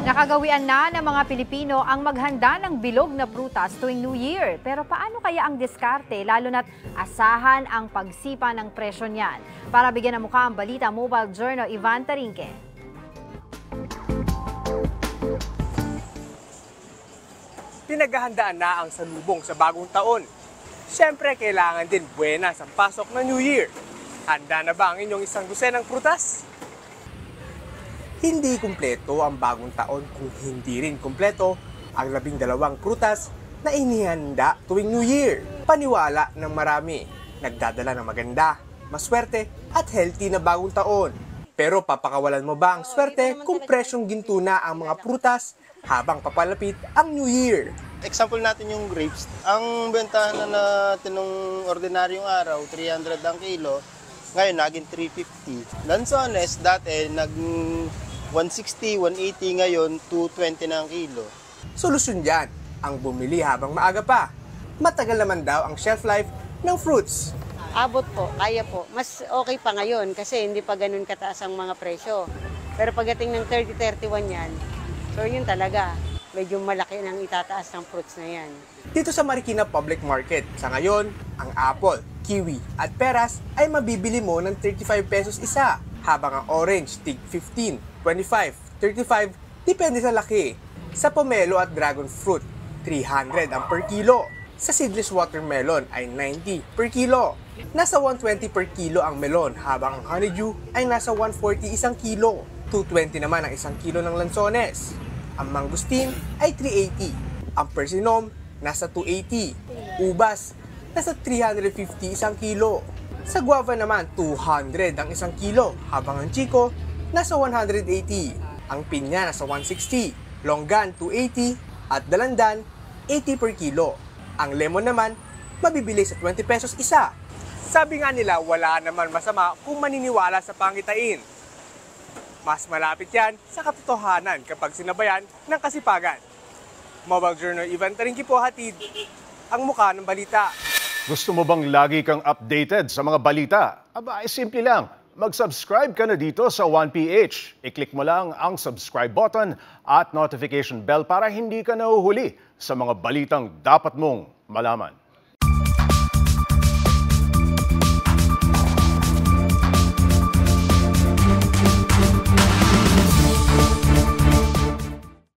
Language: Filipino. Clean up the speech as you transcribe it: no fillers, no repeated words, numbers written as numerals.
Nakagawian na ng mga Pilipino ang maghanda ng bilog na prutas tuwing New Year. Pero paano kaya ang diskarte, lalo na't asahan ang pagsipa ng presyo niyan? Para bigyan ng mukha ang balita, Mobile Journal, Ivan Tarinque. Pinaghahandaan na ang salubong sa bagong taon. Siyempre, kailangan din buenas ang pasok ng New Year. Handa na ba ang inyong isang dosenang prutas? Hindi kumpleto ang bagong taon kung hindi rin kumpleto ang 12 prutas na inihanda tuwing New Year. Paniwala ng marami, nagdadala ng maganda, maswerte at healthy na bagong taon. Pero papakawalan mo ba ang swerte kung presyong ginto na ang mga prutas habang papalapit ang New Year? Example natin yung grapes. Ang bentahan na natin nung ordinaryong araw, 300 ang kilo. Ngayon, naging 350. Lanzones, dati, 160, 180 ngayon, 220 na ang kilo. Solusyon dyan, ang bumili habang maaga pa. Matagal naman daw ang shelf life ng fruits. Abot po, kaya po. Mas okay pa ngayon kasi hindi pa ganun kataas ang mga presyo. Pero pagdating ng 30-31 yan, so yun talaga, medyo malaki nang itataas ng fruits na yan. Dito sa Marikina Public Market, sa ngayon, ang apple, kiwi at peras ay mabibili mo ng 35 pesos isa, habang ang orange tig 15, 25, 35, depende sa laki. Sa pomelo at dragon fruit, 300 ang per kilo. Sa seedless watermelon ay 90 per kilo. Nasa 120 per kilo ang melon, habang ang honeydew ay nasa 140 isang kilo. 220 naman ang isang kilo ng lansones. Ang mangustin ay 380. Ang persimmon nasa 280. Ubas nasa 350 isang kilo. Sa guava naman 200 ang isang kilo, habang ang chico nasa 180. Ang pinya nasa 160. Longgan 280 at dalandan 80 per kilo. Ang lemon naman mabibili sa 20 pesos isa. Sabi nga nila, wala naman masama kung maniniwala sa pangitain. Mas malapit yan sa katotohanan kapag sinabayan ng kasipagan. Mobile Journal, Ivan Tarinque po, hatid ang mukha ng balita. Gusto mo bang lagi kang updated sa mga balita? Aba, ay simple lang. Mag-subscribe ka na dito sa 1PH. I-click mo lang ang subscribe button at notification bell para hindi ka nahuhuli sa mga balitang dapat mong malaman.